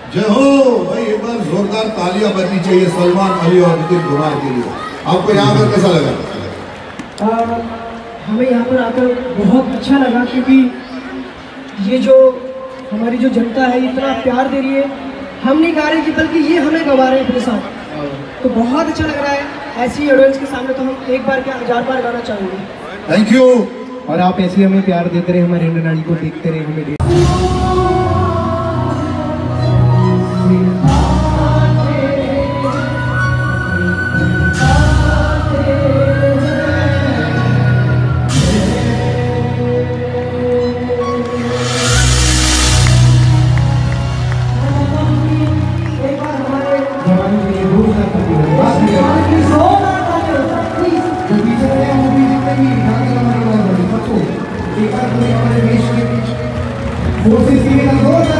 जय हो भाई, एक बार जोरदार तालियां बजनी चाहिए सलमान अली और नितिन कुमार के लिए। आपको यहाँ पर कैसा लगा? हमें यहाँ पर आकर बहुत अच्छा लगा, क्योंकि ये जो हमारी जो जनता है इतना प्यार दे रही है। हम नहीं गा रहे कि बल्कि ये हमें गवा रहे हैं अपने साथ, तो बहुत अच्छा लग रहा है। ऐसी ऑडियंस के सामने तो हम एक बार क्या 1000 बार गाना चाहेंगे। Thank you. और आप ऐसे हमें प्यार देते रहे, हमारे नाड़ी को देखते रहे, हमें एक बार हमारे देश के